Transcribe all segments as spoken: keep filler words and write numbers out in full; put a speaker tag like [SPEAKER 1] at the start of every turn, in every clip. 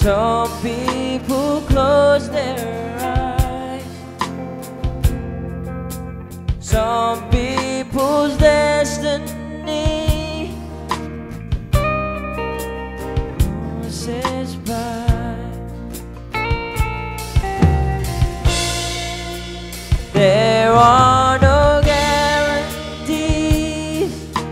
[SPEAKER 1] Some people close their eyes. Some people's destiny says bye. There are no guarantees.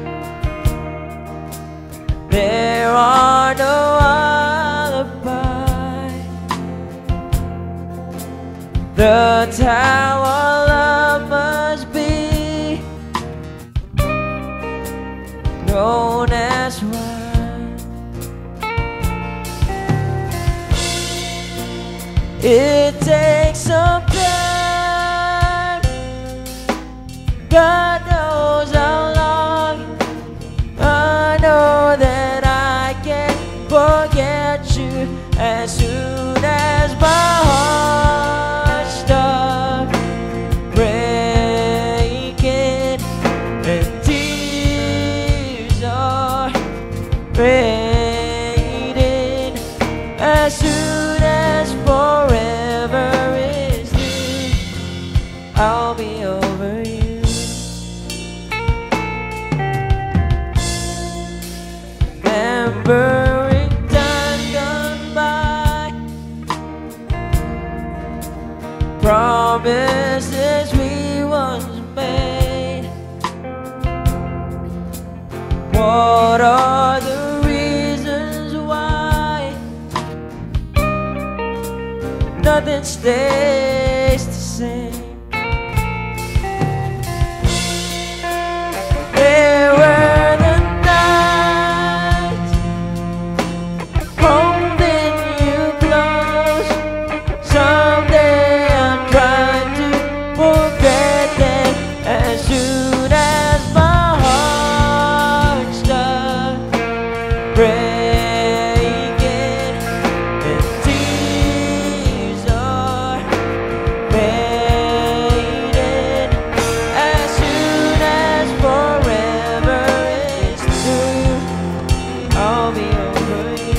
[SPEAKER 1] There are no alibis. The tower love must be known as one. It takes some time. God knows how long. I know that I can forget you as soon as my heart stops breaking and tears are raining. As soon as forever is through, I'll be over you. Remembering time gone by, promises we once made. What are the reasons why nothing stays the same? There were the nights holding you close. Someday I'm trying to forget them. As soon as my heart starts breaking and tears are fading, as soon as forever is through, I'll be over you.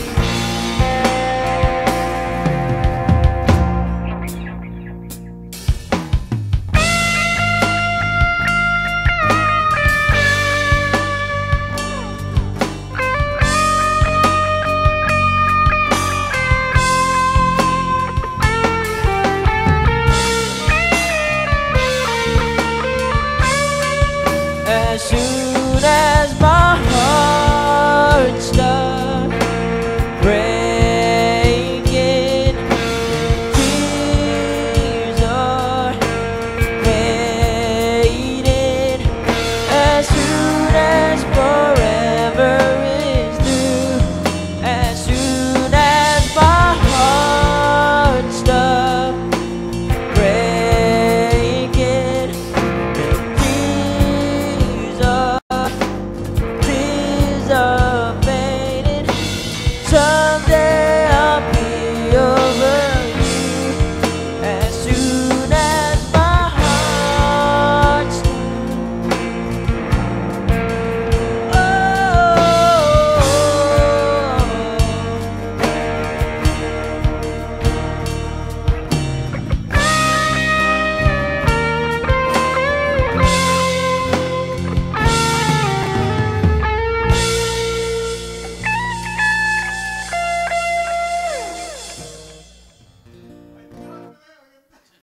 [SPEAKER 1] As soon as